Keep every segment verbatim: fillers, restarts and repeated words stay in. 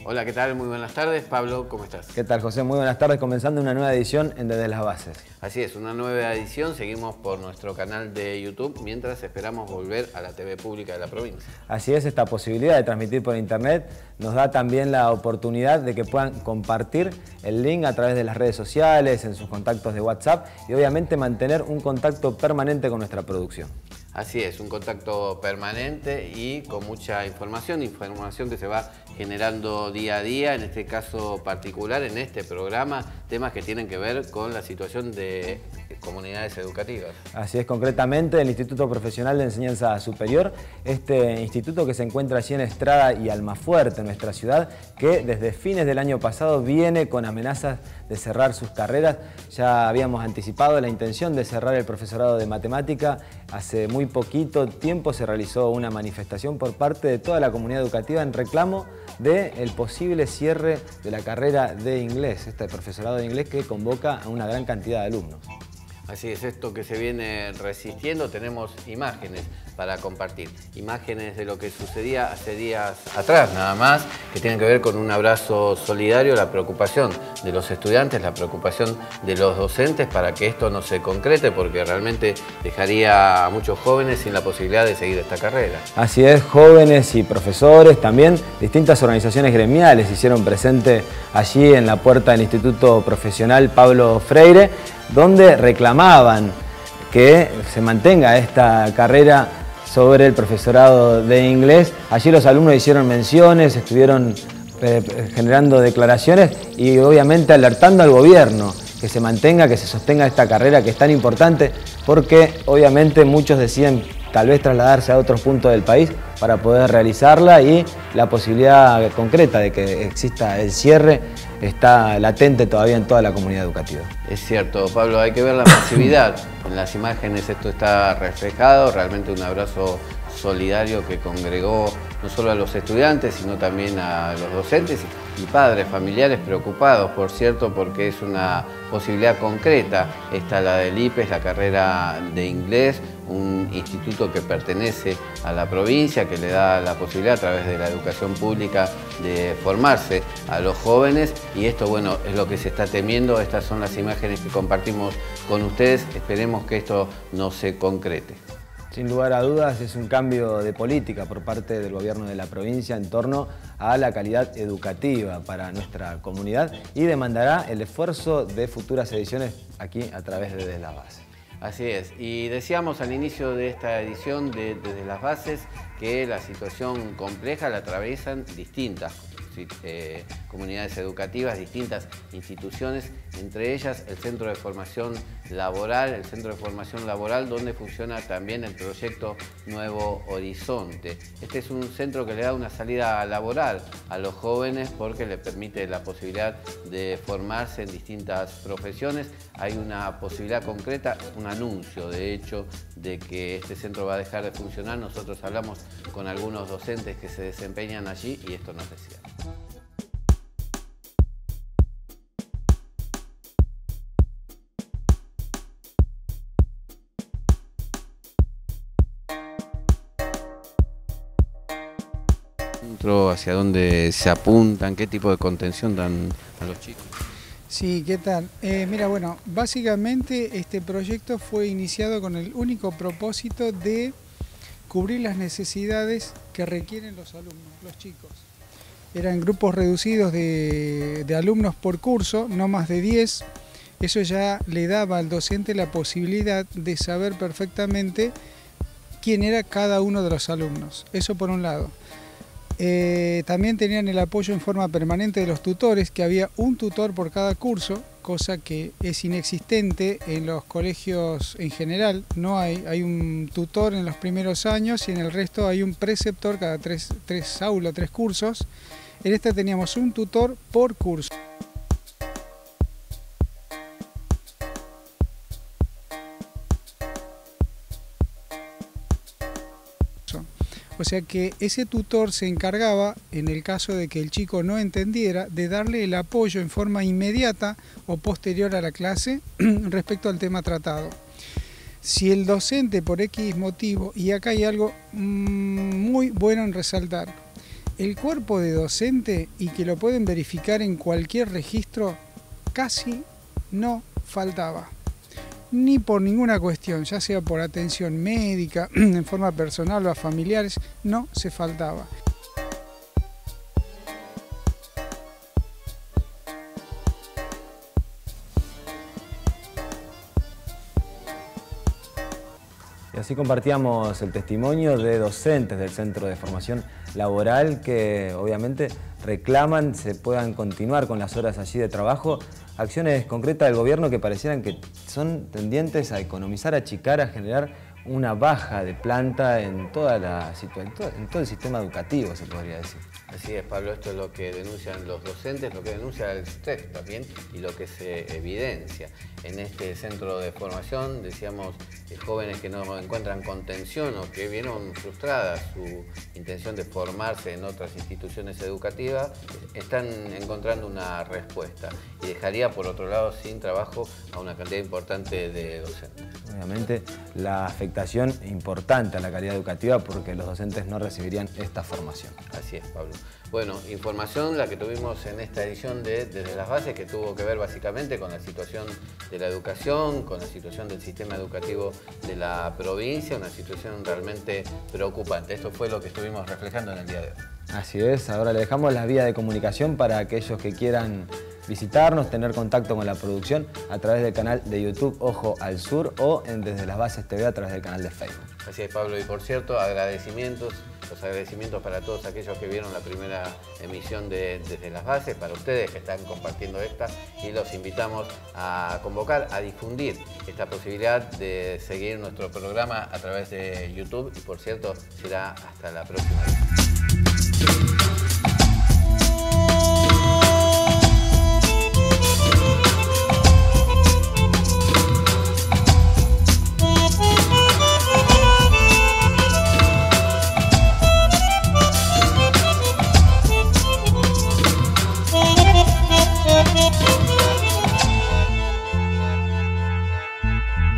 Hola, ¿qué tal? Muy buenas tardes. Pablo, ¿cómo estás? ¿Qué tal, José? Muy buenas tardes, comenzando una nueva edición en Desde las Bases. Así es, una nueva edición. Seguimos por nuestro canal de YouTube mientras esperamos volver a la T V pública de la provincia. Así es, esta posibilidad de transmitir por internet nos da también la oportunidad de que puedan compartir el link a través de las redes sociales, en sus contactos de WhatsApp y obviamente mantener un contacto permanente con nuestra producción. Así es, un contacto permanente y con mucha información, información que se va generando día a día, en este caso particular, en este programa, temas que tienen que ver con la situación de comunidades educativas. Así es, concretamente el Instituto Profesional de Enseñanza Superior, este instituto que se encuentra allí en Estrada y Almafuerte, en nuestra ciudad, que desde fines del año pasado viene con amenazas de cerrar sus carreras. Ya habíamos anticipado la intención de cerrar el profesorado de matemática. Hace muy poquito tiempo se realizó una manifestación por parte de toda la comunidad educativa en reclamo del posible cierre de la carrera de inglés, este profesorado de inglés que convoca a una gran cantidad de alumnos. Así es, esto que se viene resistiendo, tenemos imágenes para compartir. Imágenes de lo que sucedía hace días atrás, nada más, que tienen que ver con un abrazo solidario, la preocupación de los estudiantes, la preocupación de los docentes para que esto no se concrete, porque realmente dejaría a muchos jóvenes sin la posibilidad de seguir esta carrera. Así es, jóvenes y profesores, también distintas organizaciones gremiales se hicieron presente allí en la puerta del Instituto Profesional Pablo Freire, donde reclamaban que se mantenga esta carrera sobre el profesorado de inglés. Allí los alumnos hicieron menciones, estuvieron eh, generando declaraciones y obviamente alertando al gobierno que se mantenga, que se sostenga esta carrera que es tan importante, porque obviamente muchos decían tal vez trasladarse a otros puntos del país para poder realizarla, y la posibilidad concreta de que exista el cierre está latente todavía en toda la comunidad educativa. Es cierto, Pablo, hay que ver la masividad. En las imágenes esto está reflejado, realmente un abrazo solidario que congregó no solo a los estudiantes, sino también a los docentes y padres, familiares preocupados, por cierto, porque es una posibilidad concreta. Esta la del I P E S, la carrera de inglés, un instituto que pertenece a la provincia, que le da la posibilidad a través de la educación pública de formarse a los jóvenes, y esto, bueno, es lo que se está temiendo. Estas son las imágenes que compartimos con ustedes. Esperemos que esto no se concrete. Sin lugar a dudas es un cambio de política por parte del gobierno de la provincia en torno a la calidad educativa para nuestra comunidad y demandará el esfuerzo de futuras ediciones aquí a través de Desde las Bases. Así es, y decíamos al inicio de esta edición de Desde las Bases que la situación compleja la atraviesan distintas eh, comunidades educativas, distintas instituciones, entre ellas el Centro de Formación Laboral, el Centro de Formación Laboral donde funciona también el proyecto Nuevo Horizonte. Este es un centro que le da una salida laboral a los jóvenes porque le permite la posibilidad de formarse en distintas profesiones. Hay una posibilidad concreta, un anuncio de hecho de que este centro va a dejar de funcionar. Nosotros hablamos con algunos docentes que se desempeñan allí y esto nos decía. ¿Hacia dónde se apuntan? ¿Qué tipo de contención dan a los chicos? Sí, ¿qué tal? Eh, mira, bueno, básicamente este proyecto fue iniciado con el único propósito de cubrir las necesidades que requieren los alumnos, los chicos. Eran grupos reducidos de, de alumnos por curso, no más de diez. Eso ya le daba al docente la posibilidad de saber perfectamente quién era cada uno de los alumnos. Eso por un lado. Eh, también tenían el apoyo en forma permanente de los tutores, que había un tutor por cada curso, cosa que es inexistente en los colegios en general. No hay, hay un tutor en los primeros años y en el resto hay un preceptor cada tres, tres aulas, tres cursos. En esta teníamos un tutor por curso. O sea que ese tutor se encargaba, en el caso de que el chico no entendiera, de darle el apoyo en forma inmediata o posterior a la clase respecto al tema tratado. Si el docente por X motivo, y acá hay algo muy bueno en resaltar, el cuerpo de docente, y que lo pueden verificar en cualquier registro, casi no faltaba. Ni por ninguna cuestión, ya sea por atención médica, en forma personal o a familiares, no se faltaba. Y así compartíamos el testimonio de docentes del Centro de Formación Laboral que obviamente reclaman se puedan continuar con las horas allí de trabajo, acciones concretas del gobierno que parecieran que son tendientes a economizar, a achicar, a generar una baja de planta en toda la en todo, en todo el sistema educativo, se podría decir. Así es, Pablo, esto es lo que denuncian los docentes, lo que denuncia el C E T también y lo que se evidencia. En este centro de formación, decíamos, eh, jóvenes que no encuentran contención o que vieron frustrada su intención de formarse en otras instituciones educativas, están encontrando una respuesta y dejaría, por otro lado, sin trabajo a una cantidad importante de docentes. Obviamente, la afectación importante a la calidad educativa porque los docentes no recibirían esta formación. Así es, Pablo. Bueno, información la que tuvimos en esta edición de Desde las Bases, que tuvo que ver básicamente con la situación de la educación, con la situación del sistema educativo de la provincia, una situación realmente preocupante. Esto fue lo que estuvimos reflejando en el día de hoy. Así es, ahora le dejamos las vías de comunicación para aquellos que quieran visitarnos, tener contacto con la producción a través del canal de YouTube Ojo al Sur o en Desde las Bases T V a través del canal de Facebook. Así es, Pablo, y por cierto, agradecimientos, los agradecimientos para todos aquellos que vieron la primera emisión de Desde las Bases, para ustedes que están compartiendo esta, y los invitamos a convocar, a difundir esta posibilidad de seguir nuestro programa a través de YouTube, y por cierto, será hasta la próxima vez.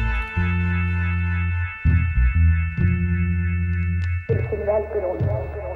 El general Perón